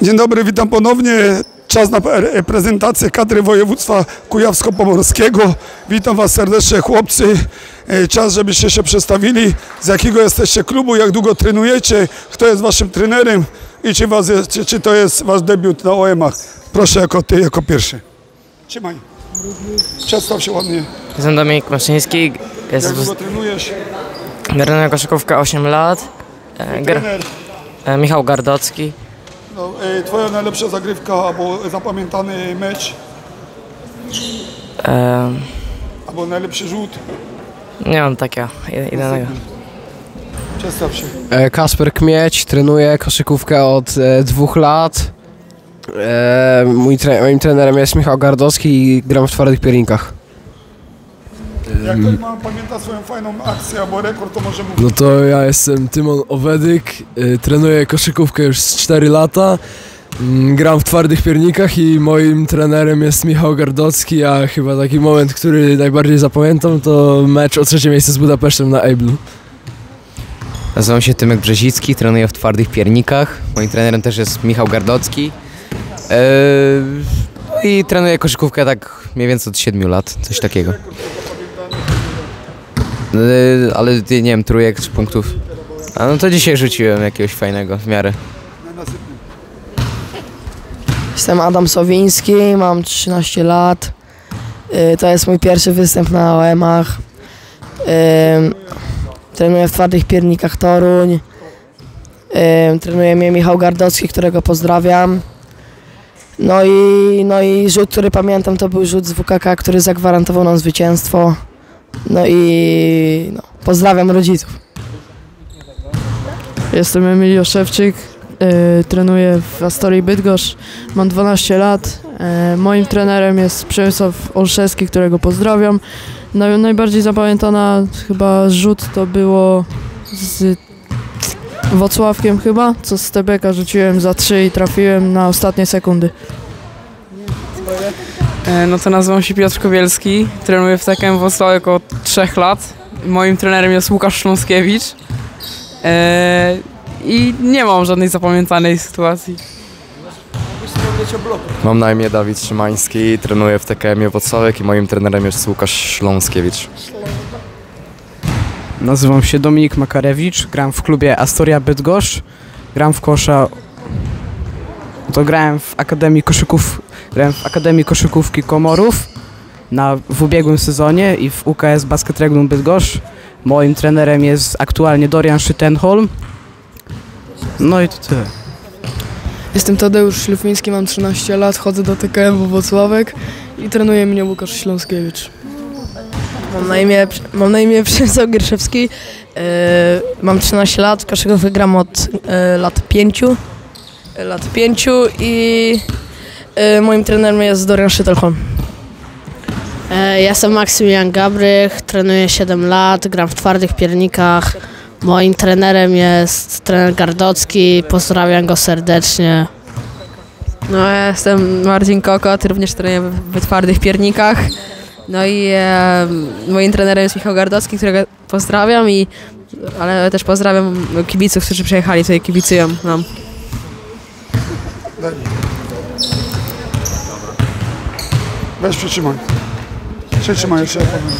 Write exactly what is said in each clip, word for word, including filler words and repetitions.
Dzień dobry, witam ponownie. Czas na prezentację kadry województwa kujawsko-pomorskiego. Witam Was serdecznie, chłopcy. Czas, żebyście się przedstawili, z jakiego jesteście klubu, jak długo trenujecie, kto jest Waszym trenerem i czy, was jest, czy, czy to jest Wasz debiut na O M-ach. Proszę, jako Ty, jako pierwszy. Trzymaj. Przedstaw się ładnie. Jestem Dominik Maszyński. Jest Jak długo trenujesz? Trenuję koszykówkę osiem lat. Gr e, Michał Gardocki. No, e, twoja najlepsza zagrywka albo zapamiętany mecz? E, albo najlepszy rzut? nie mam takiego idealnego. Przedstaw się. Kasper Kmieć, trenuję koszykówkę od e, dwóch lat. E, mój tre moim trenerem jest Michał Gardocki i gram w twardych piernikach. Jak ktoś ma, pamięta swoją fajną akcję albo rekord, to może mówić. No to ja jestem Tymon Owedyk, y, trenuję koszykówkę już z cztery lata, y, gram w twardych piernikach i moim trenerem jest Michał Gardocki, a chyba taki moment, który najbardziej zapamiętam, to mecz o trzecie miejsce z Budapesztem na Eiblu. Nazywam się Tymek Brzezicki, trenuję w twardych piernikach, moim trenerem też jest Michał Gardocki. Yy, no i trenuję koszykówkę tak mniej więcej od siedmiu lat, coś takiego. Yy, ale nie wiem, trójek z punktów. A no to dzisiaj rzuciłem jakiegoś fajnego w miarę. Jestem Adam Sowiński, mam trzynaście lat. Yy, to jest mój pierwszy występ na O M-ach. Yy, trenuję w twardych piernikach Toruń. Yy, trenuje mnie Michał Gardocki, którego pozdrawiam. No i, no i rzut, który pamiętam, to był rzut z W K K, który zagwarantował nam zwycięstwo. No i no, pozdrawiam rodziców. Jestem Emilio Szewczyk, y, trenuję w Astorii Bydgoszcz, mam dwanaście lat. Y, moim trenerem jest Przemysław Olszewski, którego pozdrawiam. No, najbardziej zapamiętana chyba rzut to było z Wocławkiem chyba, co z Tebeka rzuciłem za trzy i trafiłem na ostatnie sekundy. No to nazywam się Piotr Kowielski, trenuję w T K M Włocławek od trzech lat. Moim trenerem jest Łukasz Śląskiewicz eee, i nie mam żadnej zapamiętanej sytuacji. Mam na imię Dawid Szymański, trenuję w T K M Włocławek i moim trenerem jest Łukasz Śląskiewicz. Nazywam się Dominik Makarewicz, gram w klubie Astoria Bydgoszcz, gram w kosza, to grałem w Akademii Koszyków, grałem w Akademii Koszykówki Komorów na, w ubiegłym sezonie i w U K S Basket Regnum Bydgoszcz. Moim trenerem jest aktualnie Dorian Szytenholm. No i to tyle. Jestem Tadeusz Ślufiński, mam trzynaście lat, chodzę do T K M Włocławek i trenuje mnie Łukasz Śląskiewicz. Mam na imię, mam na imię Przemysław Gierszewski, yy, mam trzynaście lat, koszykówkę gram od yy, lat pięciu. lat pięciu i yy, moim trenerem jest Dorian Szytelholm. Ja jestem Maksymilian Gabrych, trenuję siedem lat, gram w twardych piernikach. Moim trenerem jest trener Gardocki, pozdrawiam go serdecznie. No, ja jestem Marcin Kokot, również trenuję w twardych piernikach. No i e, moim trenerem jest Michał Gardocki, którego pozdrawiam, i, ale też pozdrawiam kibiców, którzy przyjechali tutaj, kibicują nam. Weź przytrzymaj. Przytrzymaj jeszcze.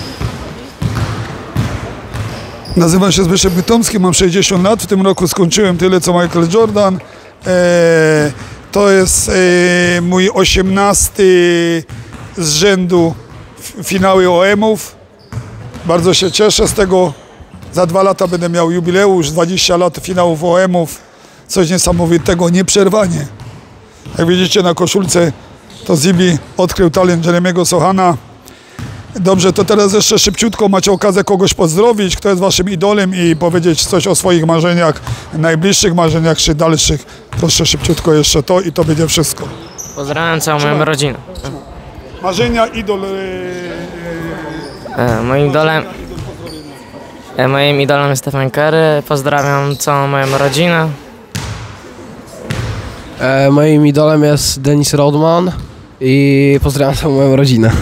Nazywam się Zbyszek Bytomski, mam sześćdziesiąt lat, w tym roku skończyłem tyle co Michael Jordan. Eee, to jest e, mój osiemnasty z rzędu finały O M-ów. Bardzo się cieszę z tego. Za dwa lata będę miał jubileusz, dwadzieścia lat finałów O M-ów. Coś niesamowitego, nieprzerwanie. Jak widzicie na koszulce, to Zibi odkrył talent Jeremiego Sochana. Dobrze, to teraz jeszcze szybciutko macie okazję kogoś pozdrowić, kto jest waszym idolem, i powiedzieć coś o swoich marzeniach, najbliższych marzeniach czy dalszych. Proszę szybciutko jeszcze to i to będzie wszystko. Pozdrawiam całą moją rodzinę. Marzenia, idol... E, moim idolem... E, moim idolem jest Stephen Curry. Pozdrawiam całą moją rodzinę. E, moim idolem jest Dennis Rodman i pozdrawiam całą moją rodzinę.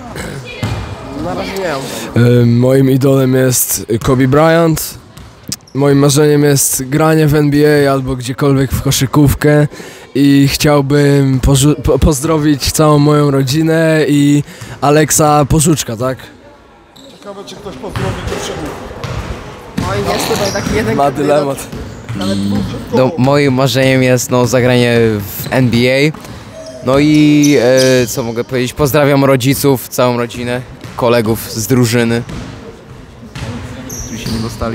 E, moim idolem jest Kobe Bryant moim marzeniem jest granie w N B A albo gdziekolwiek w koszykówkę i chciałbym po pozdrowić całą moją rodzinę i Aleksa Pożuczka, tak? Ciekawe, czy ktoś pozdrowi dziewczynę. Oj, jest tutaj taki jeden... Ma dylemat. No, moim marzeniem jest no, zagranie w N B A. No i e, co mogę powiedzieć, pozdrawiam rodziców, całą rodzinę, kolegów z drużyny, którzy się nie dostali.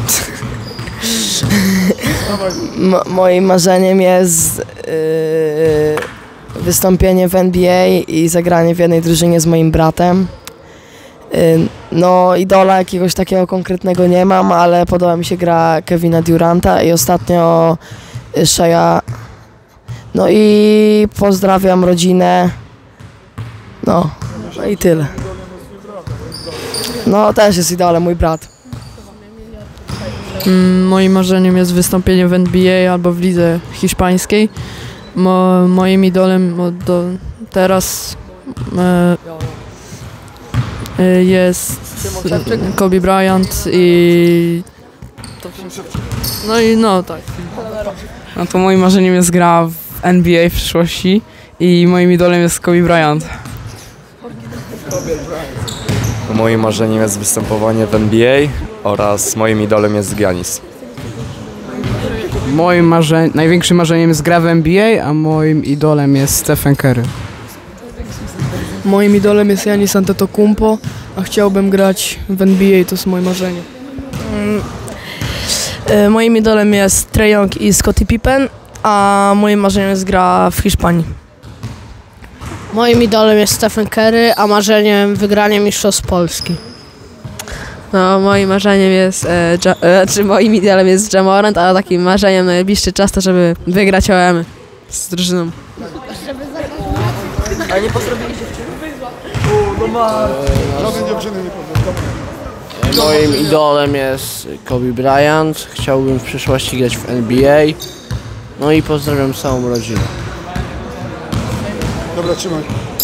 M moim marzeniem jest yy, wystąpienie w N B A i zagranie w jednej drużynie z moim bratem. Yy, no idola jakiegoś takiego konkretnego nie mam, ale podoba mi się gra Kevina Duranta i ostatnio Shaya. No i pozdrawiam rodzinę. No, no i tyle. No też jest idolem mój brat. Moim marzeniem jest wystąpienie w N B A albo w lidze hiszpańskiej. Mo, moim idolem do teraz e, e, jest Kobe Bryant i... No i no tak. No to moim marzeniem jest gra w N B A w przyszłości i moim idolem jest Kobe Bryant. Moim marzeniem jest występowanie w N B A oraz moim idolem jest Giannis. Moim marze największym marzeniem jest gra w N B A, a moim idolem jest Stephen Curry. Moim idolem jest Giannis Antetokounmpo, a chciałbym grać w N B A, to jest moje marzenie. Mm. Moim idolem jest Trae Young i Scottie Pippen, a moim marzeniem jest gra w Hiszpanii. Moim idolem jest Stephen Curry, a marzeniem wygranie Mistrzostw Polski. No, moim marzeniem jest, e, ja, e, czy moim idealem jest Ja Morant, a takim marzeniem na najbliższy czas to, żeby wygrać O M z drużyną. Ale nie pozdrowili dziewczyny? No ma... Żadnej dziewczyny nie pozdrowił. Moim idolem jest Kobe Bryant. Chciałbym w przyszłości grać w N B A. No i pozdrawiam całą rodzinę. Dobra, trzymaj.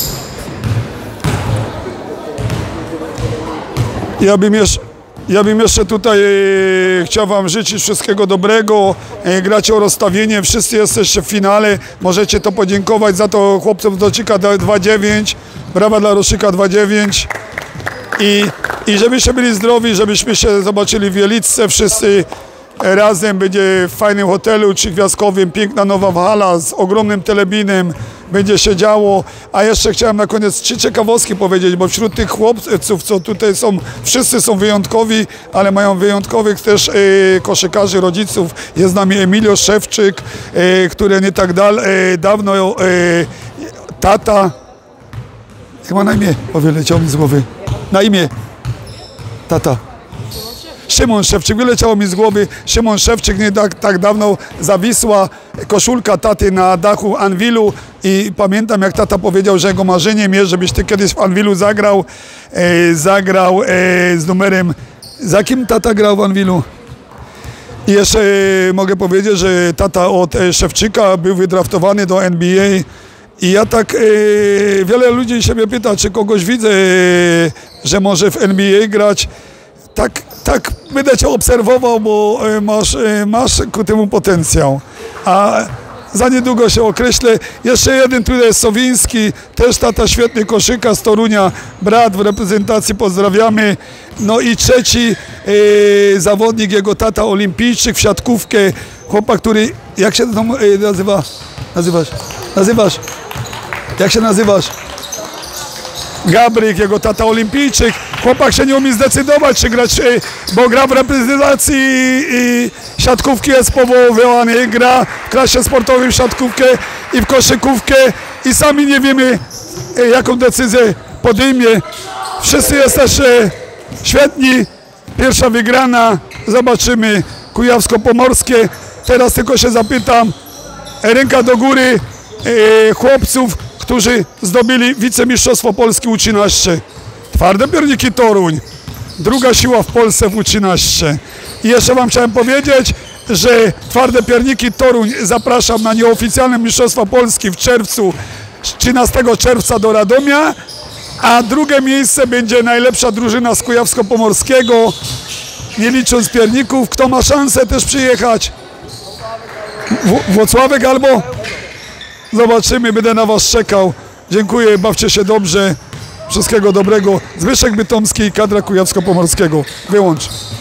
Ja bym jeszcze, ja bym jeszcze tutaj e, chciał wam życzyć wszystkiego dobrego. E, gracie o rozstawienie, wszyscy jesteście w finale. Możecie to podziękować za to chłopcom z Roszyka dwa dziewięć. Brawa dla Roszyka dwa dziewięć. I, I żebyście byli zdrowi, żebyśmy się zobaczyli w Wieliczce wszyscy razem. Będzie w fajnym hotelu trzygwiazdkowym, piękna nowa hala z ogromnym telebinem. Będzie się działo, a jeszcze chciałem na koniec trzy ciekawostki powiedzieć, bo wśród tych chłopców, co tutaj są, wszyscy są wyjątkowi, ale mają wyjątkowych też e, koszykarzy, rodziców. Jest z nami Emilio Szewczyk, e, który nie tak dal, e, dawno, e, tata, jak ma na imię? O, wyleciał mi z głowy. Na imię, tata. Szymon Szewczyk, wyleciało mi z głowy, Szymon Szewczyk nie tak, tak dawno zawisła koszulka taty na dachu Anwilu i pamiętam, jak tata powiedział, że jego marzeniem jest, żebyś ty kiedyś w Anwilu zagrał, e, zagrał e, z numerem, za kim tata grał w Anwilu? I jeszcze e, mogę powiedzieć, że tata od e, Szewczyka był wydraftowany do N B A i ja tak, e, wiele ludzi się mnie pyta, czy kogoś widzę, e, że może w N B A grać. Tak, tak będę cię obserwował, bo masz, masz ku temu potencjał. A za niedługo się określę. Jeszcze jeden tutaj jest Sowiński, też tata świetny koszyka z Torunia, brat w reprezentacji, pozdrawiamy. No i trzeci e, zawodnik, jego tata olimpijczyk w siatkówkę, chłopak, który, jak się to e, nazywa? Nazywasz? Nazywasz? Jak się nazywasz? Gabryk, jego tata olimpijczyk. Chłopak się nie umie zdecydować, czy grać, bo gra w reprezentacji i siatkówki jest powoływany, gra w klasie sportowej w siatkówkę i w koszykówkę i sami nie wiemy, jaką decyzję podejmie. Wszyscy jesteście świetni, pierwsza wygrana, zobaczymy Kujawsko-Pomorskie. Teraz tylko się zapytam, ręka do góry e, chłopców, którzy zdobyli wicemistrzostwo Polski U trzynaście. Twarde Pierniki Toruń, druga siła w Polsce w U trzynaście. I jeszcze wam chciałem powiedzieć, że Twarde Pierniki Toruń zapraszam na nieoficjalne Mistrzostwa Polski w czerwcu, trzynastego czerwca do Radomia, a drugie miejsce będzie najlepsza drużyna z Kujawsko-Pomorskiego. nie licząc pierników. Kto ma szansę też przyjechać? W Włocławek albo? Zobaczymy, będę na was czekał. Dziękuję, bawcie się dobrze. Wszystkiego dobrego. Zbyszek Bytomski, kadra Kujawsko-Pomorskiego. Wyłącz.